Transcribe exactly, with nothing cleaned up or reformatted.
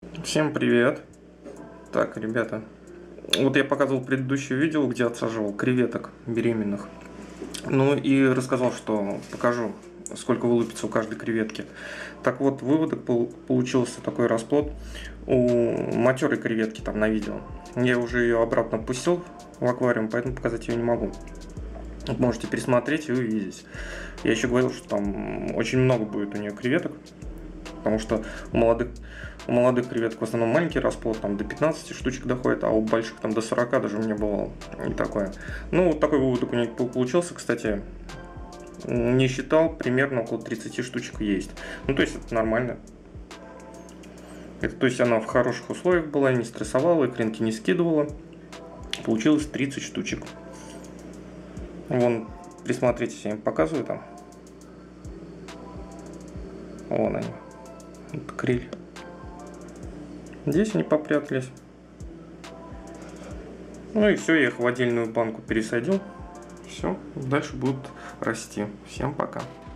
Всем привет! Так, ребята, вот я показывал предыдущее видео, где отсаживал креветок беременных. Ну и рассказал, что покажу, сколько вылупится у каждой креветки. Так вот, выводок получился такой расплод у матерой креветки там на видео. Я уже ее обратно пустил в аквариум, поэтому показать ее не могу. Можете пересмотреть и увидеть. Я еще говорил, что там очень много будет у нее креветок, потому что у молодых, у молодых креветок в основном маленький расплод, там до пятнадцати штучек доходит, а у больших там до сорока даже у меня бывало не такое. Ну, вот такой выводок у нее получился, кстати, не считал, примерно около тридцати штучек есть. Ну, то есть это нормально. Это, то есть она в хороших условиях была, не стрессовала, икринки не скидывала. Получилось тридцать штучек. Вон, присмотритесь, я им показываю там. Вон они. Вот криль. Здесь они попрятались. Ну и все, я их в отдельную банку пересадил. Все, дальше будут расти. Всем пока.